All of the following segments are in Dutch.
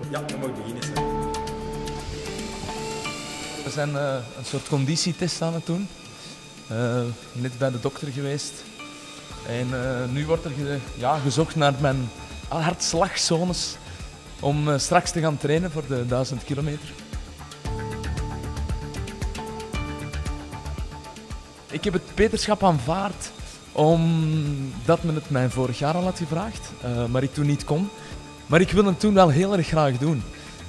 Ja, dan mag beginnen. Sir. We zijn een soort conditietest aan het doen. Net bij de dokter geweest. En nu wordt er gezocht naar mijn hartslagzones om straks te gaan trainen voor de 1000 kilometer. Ik heb het peterschap aanvaard omdat men het mij vorig jaar al had gevraagd, maar ik toen niet kon. Maar ik wil het toen wel heel erg graag doen.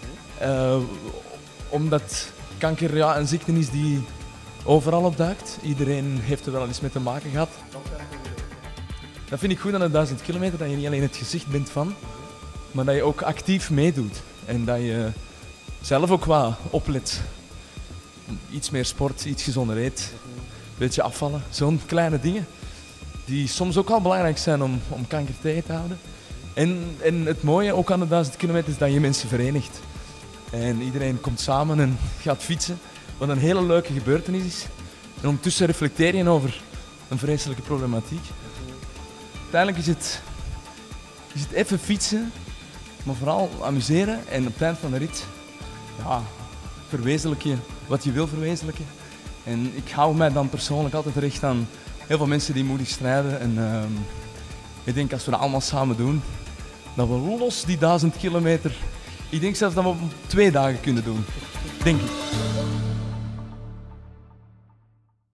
Omdat kanker een ziekte is die overal opduikt. Iedereen heeft er wel eens mee te maken gehad. Dat vind ik goed aan de 1000 kilometer, dat je niet alleen het gezicht bent van, maar dat je ook actief meedoet. En dat je zelf ook wat oplet. Iets meer sport, iets gezonder eet, een beetje afvallen. Zo'n kleine dingen die soms ook wel belangrijk zijn om kanker tegen te houden. En het mooie ook aan de 1000 kilometer is dat je mensen verenigt. En iedereen komt samen en gaat fietsen, wat een hele leuke gebeurtenis is. En ondertussen reflecteer je over een vreselijke problematiek. Uiteindelijk is het even fietsen, maar vooral amuseren en op het eind van de rit verwezenlijk je wat je wil verwezenlijken. En ik hou mij dan persoonlijk altijd recht aan heel veel mensen die moedig strijden. En ik denk als we dat allemaal samen doen, dat we los die 1000 kilometer, ik denk zelfs dat we op 2 dagen kunnen doen. Denk ik.